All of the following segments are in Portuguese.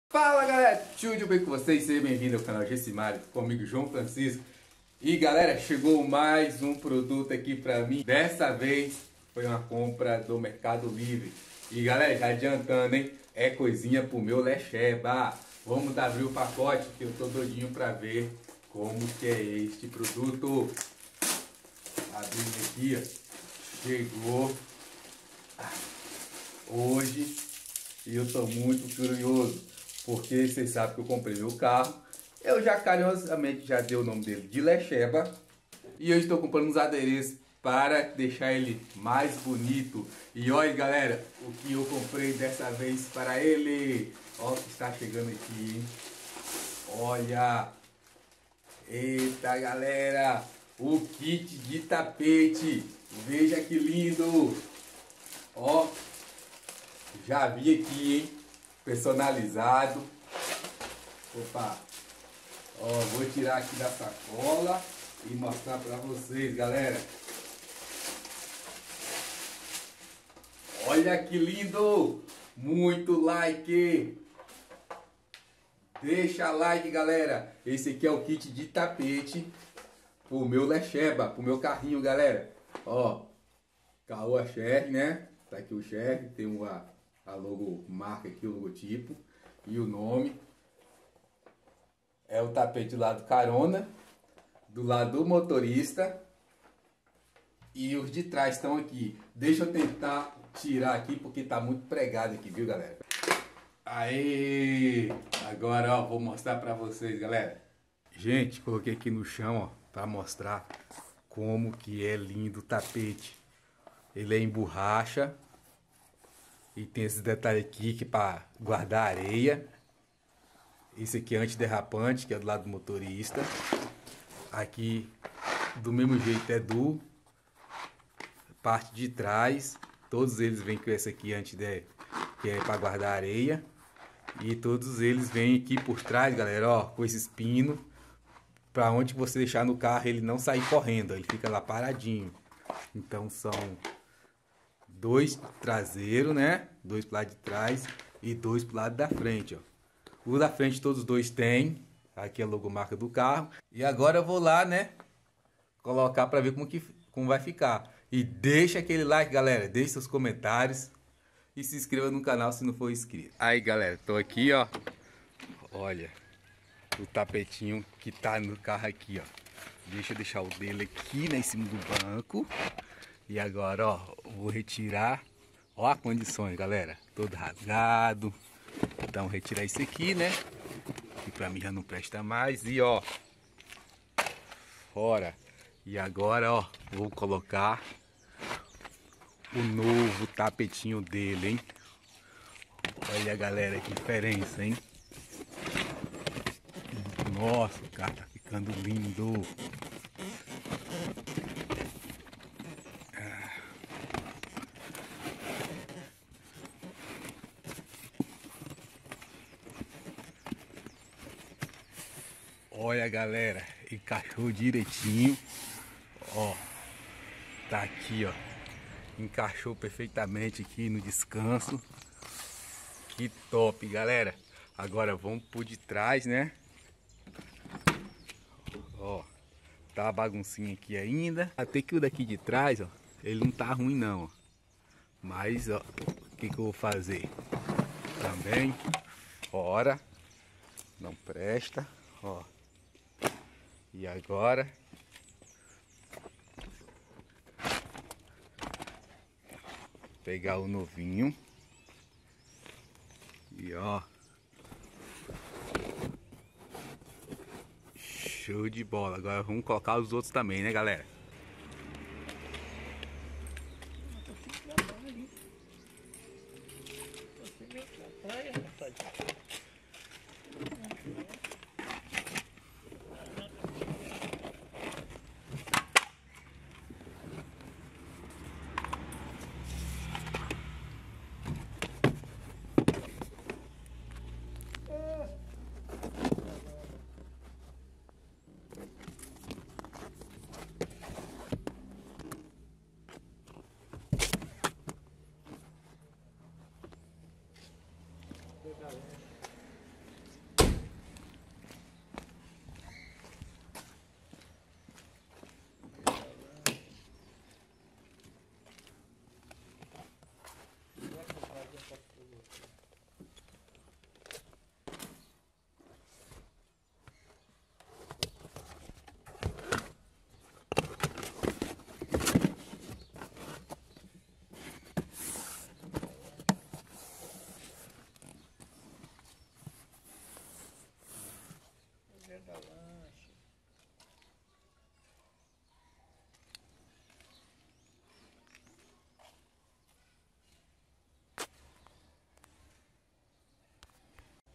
Fala galera, tudo bem com vocês? Seja bem-vindo ao canal Gessimário, comigo João Francisco. E galera, chegou mais um produto aqui pra mim. Dessa vez foi uma compra do Mercado Livre. E galera, já adiantando, hein? É coisinha pro meu Lecheba. Vamos abrir o pacote que eu tô doidinho pra ver como que é este produto. Abrindo aqui, ó. Chegou hoje e eu tô muito curioso. Porque vocês sabem que eu comprei meu carro. Eu já carinhosamente já dei o nome dele de Lecheba. E eu estou comprando uns adereços para deixar ele mais bonito. E olha galera, o que eu comprei dessa vez para ele. Olha o que está chegando aqui, hein? Olha. Eita galera. O kit de tapete. Veja que lindo. Ó. Já vi aqui, hein? Personalizado. Opa, ó, vou tirar aqui da sacola e mostrar para vocês, galera. Olha que lindo, muito like, deixa like, galera. Esse aqui é o kit de tapete pro meu Lecheba, pro meu carrinho, galera. Ó, Caoa Sher, né? Tá aqui o Sher, tem a logomarca aqui, o logotipo e o nome. É o tapete do lado carona, do lado do motorista e os de trás estão aqui. Deixa eu tentar tirar aqui porque tá muito pregado aqui, viu galera? Aí, agora ó, vou mostrar pra vocês, galera. Gente, coloquei aqui no chão, ó, pra mostrar como que é lindo o tapete. Ele é em borracha. E tem esses detalhes aqui que é para guardar areia. Esse aqui é antiderrapante, que é do lado do motorista. Aqui do mesmo jeito é do parte de trás. Todos eles vêm com esse aqui que é para guardar areia. E todos eles vêm aqui por trás, galera, ó, com esses pinos. Para onde você deixar no carro ele não sair correndo, ele fica lá paradinho. Então são dois traseiros, né? Dois pro lado de trás e dois pro lado da frente, ó. O da frente todos dois tem. Aqui é a logomarca do carro. E agora eu vou lá, né? Colocar para ver como vai ficar. E deixa aquele like, galera. Deixe seus comentários. E se inscreva no canal se não for inscrito. Aí, galera. Tô aqui, ó. Olha. O tapetinho que tá no carro aqui, ó. Deixa eu deixar o dele aqui, né? Em cima do banco. E agora, ó, vou retirar, ó as condições, galera, todo rasgado. Então, retirar isso aqui, né, que pra mim já não presta mais. E ó, fora. E agora, ó, vou colocar o novo tapetinho dele, hein. Olha, galera, que diferença, hein. Nossa, o carro tá ficando lindo. Olha galera, encaixou direitinho, ó, tá aqui ó, encaixou perfeitamente aqui no descanso, que top galera. Agora vamos por de trás, né, ó, tá uma baguncinha aqui ainda, até que o daqui de trás ó, ele não tá ruim não, ó. Mas ó, o que eu vou fazer, também, fora, não presta, ó. E agora pegar o novinho e ó, show de bola. Agora vamos colocar os outros também, né, galera?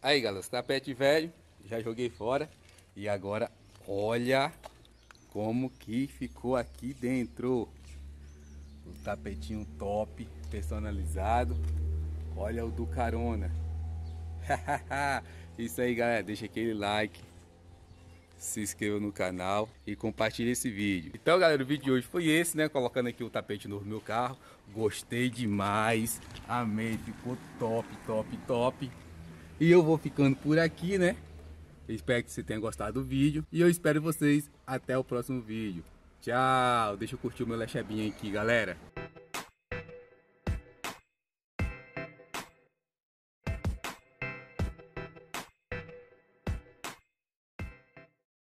Aí, galera, esse tapete velho, já joguei fora. E agora, olha como que ficou aqui dentro. O tapetinho top, personalizado. Olha o do carona. Isso aí, galera, deixa aquele like, se inscreva no canal e compartilhe esse vídeo. Então, galera, o vídeo de hoje foi esse, né? Colocando aqui o tapete novo no meu carro. Gostei demais, amei, ficou top, top, top. E eu vou ficando por aqui, né? Espero que você tenha gostado do vídeo. E eu espero vocês até o próximo vídeo. Tchau! Deixa eu curtir o meu Lechebinha aqui, galera.